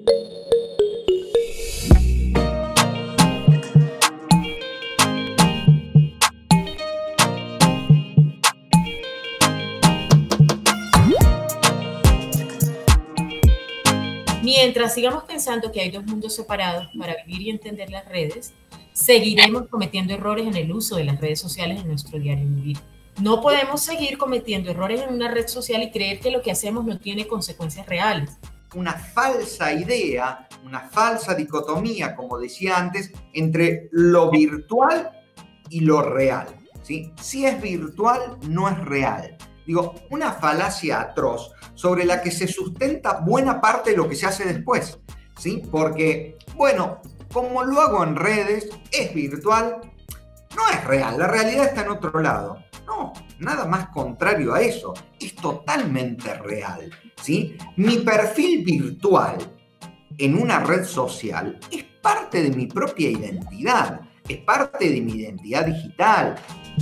Mientras sigamos pensando que hay dos mundos separados para vivir y entender las redes, seguiremos cometiendo errores en el uso de las redes sociales en nuestro diario vivir. No podemos seguir cometiendo errores en una red social y creer que lo que hacemos no tiene consecuencias reales. Una falsa idea, una falsa dicotomía, como decía antes, entre lo virtual y lo real, ¿sí? Si es virtual, no es real. Digo, una falacia atroz sobre la que se sustenta buena parte de lo que se hace después, ¿sí? Porque, bueno, como lo hago en redes, es virtual, no es real, la realidad está en otro lado. No, nada más contrario a eso, es totalmente real, ¿sí? Mi perfil virtual en una red social es parte de mi propia identidad, es parte de mi identidad digital.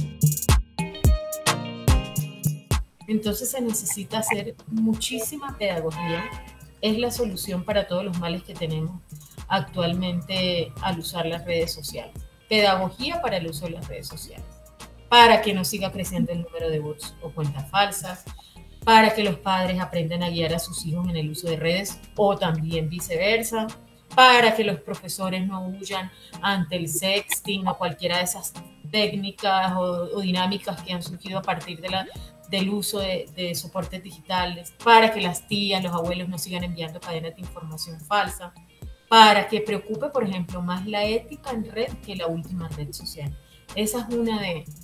Entonces se necesita hacer muchísima pedagogía. Es la solución para todos los males que tenemos actualmente al usar las redes sociales. Pedagogía para el uso de las redes sociales, para que no siga creciendo el número de bots o cuentas falsas, para que los padres aprendan a guiar a sus hijos en el uso de redes o también viceversa, para que los profesores no huyan ante el sexting o cualquiera de esas técnicas o dinámicas que han surgido a partir del uso de soportes digitales, para que las tías, los abuelos no sigan enviando cadenas de información falsa, para que preocupe, por ejemplo, más la ética en red que la última red social. Esa es una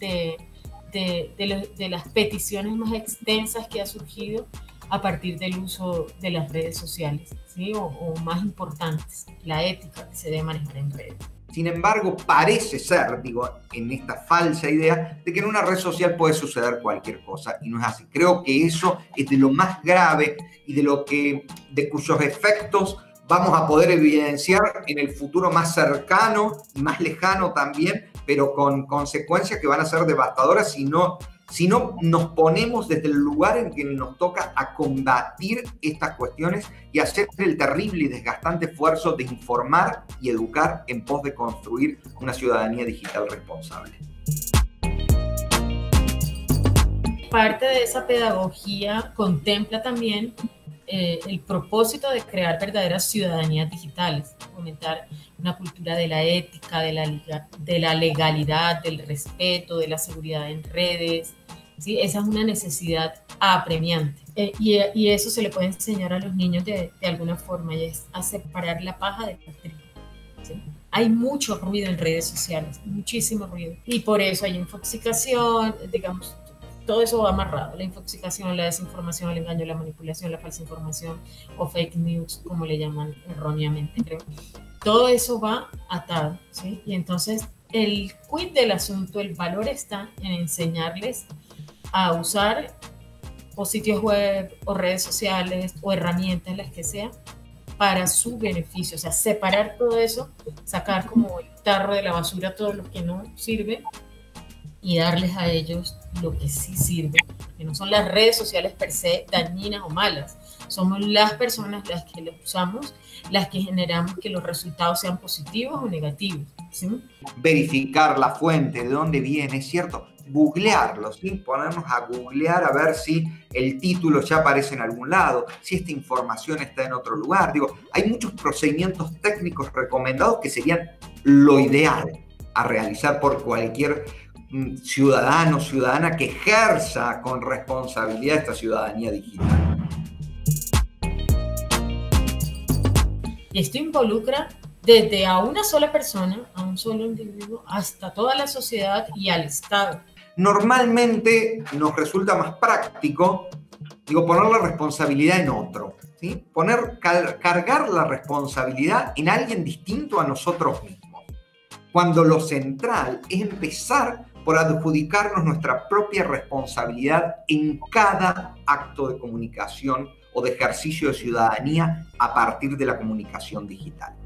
de las peticiones más extensas que ha surgido a partir del uso de las redes sociales, ¿sí? o más importantes, la ética que se debe manejar en redes. Sin embargo, parece ser, digo, en esta falsa idea de que en una red social puede suceder cualquier cosa, y no es así. Creo que eso es de lo más grave y de cuyos efectos vamos a poder evidenciar en el futuro más cercano y más lejano también, pero con consecuencias que van a ser devastadoras si no nos ponemos desde el lugar en que nos toca a combatir estas cuestiones y hacer el terrible y desgastante esfuerzo de informar y educar en pos de construir una ciudadanía digital responsable. Parte de esa pedagogía contempla también el propósito de crear verdaderas ciudadanías digitales, fomentar una cultura de la ética, de la legalidad, del respeto, de la seguridad en redes. ¿Sí? Esa es una necesidad apremiante. Y eso se le puede enseñar a los niños de alguna forma, y es a separar la paja de la trigo. ¿Sí? Hay mucho ruido en redes sociales, muchísimo ruido. Y por eso hay infoxicación, digamos, todo eso va amarrado, la infoxicación, la desinformación, el engaño, la manipulación, la falsa información o fake news, como le llaman erróneamente, creo. Todo eso va atado, ¿sí? Y entonces el quid del asunto, el valor está en enseñarles a usar o sitios web o redes sociales o herramientas, las que sean, para su beneficio. O sea, separar todo eso, sacar como el tarro de la basura todo lo que no sirve y darles a ellos lo que sí sirve, que no son las redes sociales per se dañinas o malas, somos las personas las que las usamos, las que generamos que los resultados sean positivos o negativos, ¿sí? Verificar la fuente, de dónde viene, es cierto, googlearlo, ¿sí? Ponernos a googlear a ver si el título ya aparece en algún lado, si esta información está en otro lugar. Digo, hay muchos procedimientos técnicos recomendados que serían lo ideal a realizar por cualquier ciudadano o ciudadana que ejerza con responsabilidad esta ciudadanía digital. Y esto involucra desde a una sola persona, a un solo individuo, hasta toda la sociedad y al Estado. Normalmente nos resulta más práctico, poner la responsabilidad en otro, ¿sí? Cargar la responsabilidad en alguien distinto a nosotros mismos. Cuando lo central es empezar por adjudicarnos nuestra propia responsabilidad en cada acto de comunicación o de ejercicio de ciudadanía a partir de la comunicación digital.